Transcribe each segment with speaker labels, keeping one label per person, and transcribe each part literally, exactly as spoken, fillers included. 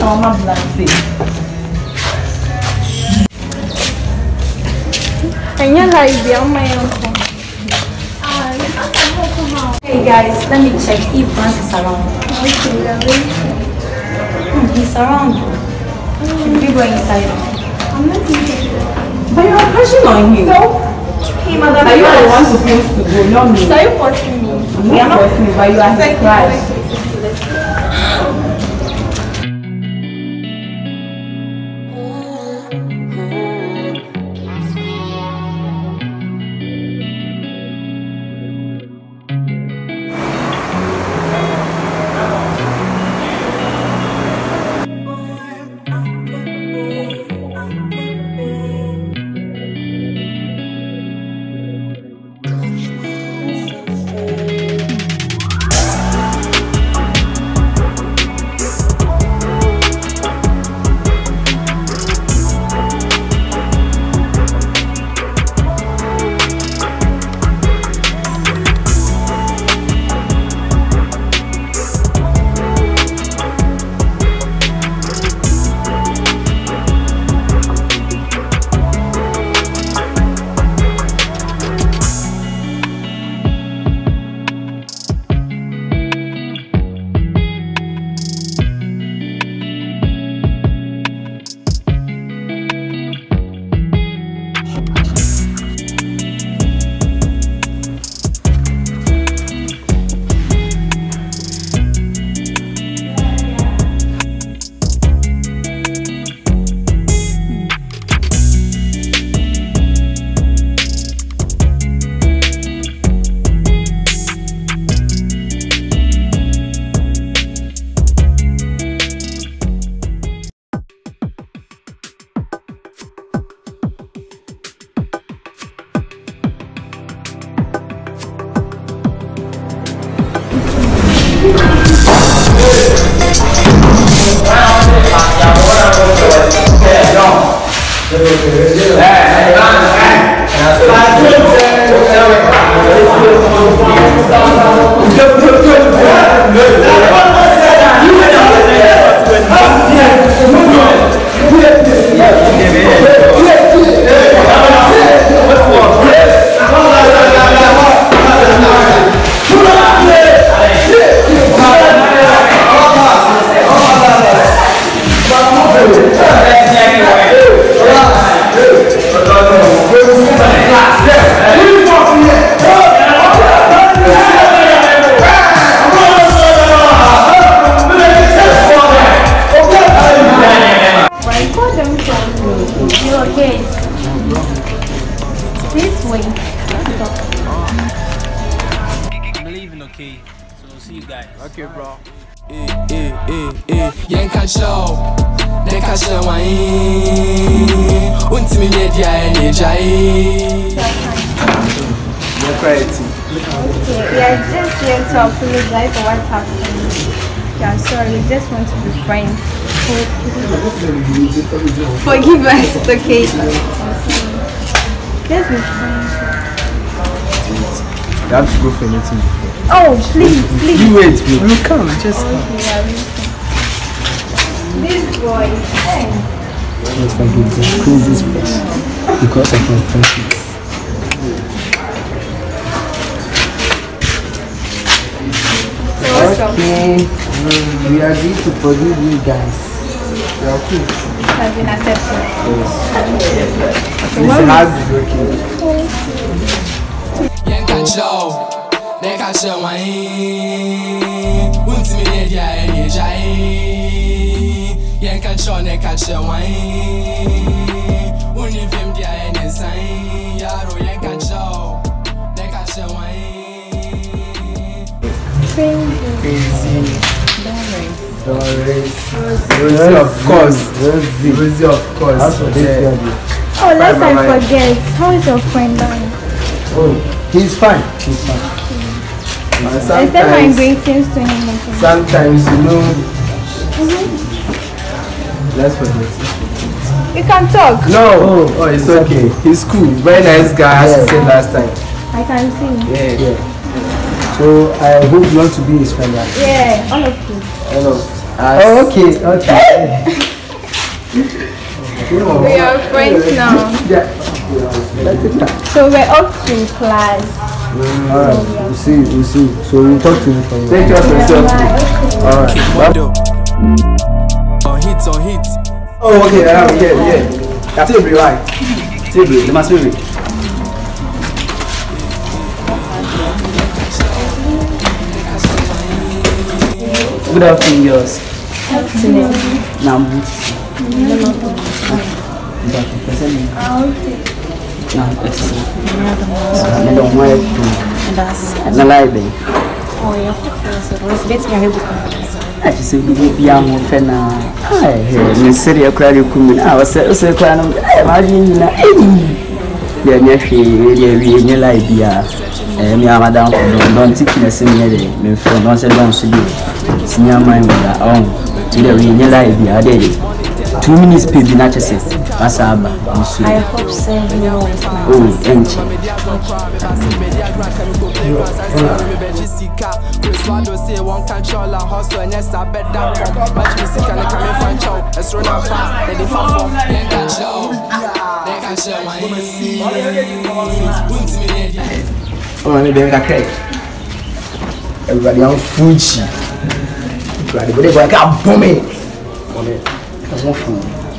Speaker 1: mama blancy.
Speaker 2: And you're like, I'm my uncle.
Speaker 3: Hey guys, let me check if Vance is around. Hmm, he's around. Should we go inside?
Speaker 2: I'm not thinking.
Speaker 1: But you're crushing on him.
Speaker 2: So, hey, madam.
Speaker 1: Are you the one supposed to go, not me?
Speaker 2: So, are you forcing me?
Speaker 1: We are not forcing you, but you are his crush.
Speaker 2: Forgive us, okay? Let's be friends.
Speaker 4: You have to go for anything before.
Speaker 2: Oh, please, please.
Speaker 4: You wait, babe. You come, just come.
Speaker 2: Okay, this boy. Hey.
Speaker 4: Looks like it's the craziest place because of my friendship.
Speaker 2: So what's up?
Speaker 4: Okay, mm, we agreed to forgive you guys. You are cool.
Speaker 2: Has been accepted.
Speaker 4: Yes.
Speaker 2: So
Speaker 4: It's
Speaker 2: what
Speaker 4: hard to work here. Crazy. Doris. Rosie, of course. Rosie, Rosie, of course. Yeah.
Speaker 2: Oh, let's not forget. How is your friend doing?
Speaker 4: Oh, he's fine. He's fine. Mm.
Speaker 2: I send my greetings to him.
Speaker 4: Sometimes, you know.
Speaker 2: Mm-hmm.
Speaker 4: Let's forget.
Speaker 2: You can talk.
Speaker 4: No. Oh, oh it's okay. He's cool. Very nice guy, as you said last time.
Speaker 2: I can see.
Speaker 4: Yeah. Yeah. So I hope you want to be his friend. Right?
Speaker 2: Yeah, all of you.
Speaker 4: All of Oh, okay, okay.
Speaker 2: We are friends now.
Speaker 4: Yeah.
Speaker 2: So we're up to class.
Speaker 4: Mm, Alright, we'll see, we'll see. So we'll talk to you from you. Take care of yourself. Alright.
Speaker 5: On hits, on hits.
Speaker 4: Oh, okay, yeah, yeah, yeah. That's it, right? Table, the must be. Good afternoon, girls. Now, I'm I don't want to. I like it.
Speaker 3: Oh, yeah. Was bit very good.
Speaker 4: I just say, be young and I Miss City of Cradle Cumin. I was so crying. Imagine, yeah, nephew, yeah, yeah, idea. And me, Madame, don't take me a senior day. Me from don't say don't see you. Senior mind with our own. Today, we need idea. I did it. Two minutes paid the natural. Masaba,
Speaker 3: I hope so. You know, it's my
Speaker 4: oh, thank you. Oh, I'm going to crack. Everybody on Fuji. Everybody go like bomb it. That's one food.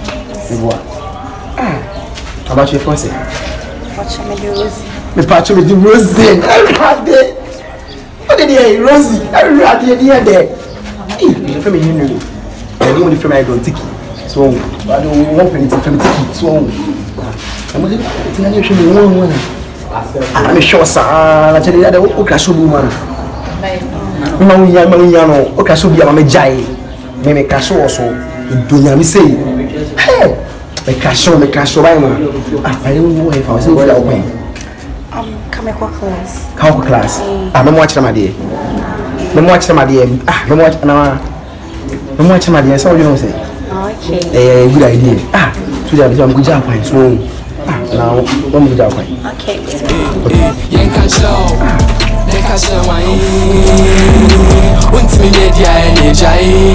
Speaker 4: Ah, how about your first?
Speaker 3: Watch me do Rosie.
Speaker 4: The patch with the Rosie. I had it. What did you Rosie? I had the idea there. Hey, you're from you know. I don't want to from I don't take it. So, I don't want anything from take it. So, I'm going to show you one one. I'm sure, sir. I tell you that the Okaso woman. Mamuya, Mamuya, Okaso be a Mamajai. Maybe Casso also. Do you say? Hey! Me casho, me casho, right man. Ah, I don't know if I was in for that way.
Speaker 3: Um, come here, class.
Speaker 4: How class? Ah, me watch my dear. Me watch my dear. Ah, me watch na. Me watch my dear. So you know say.
Speaker 3: Okay.
Speaker 4: Eh, good idea. Ah, so that I'm good job fine. So, ah, now one good job fine.
Speaker 3: Okay.
Speaker 5: Yen casho. Ne casho wine. Unti me dia ene jai.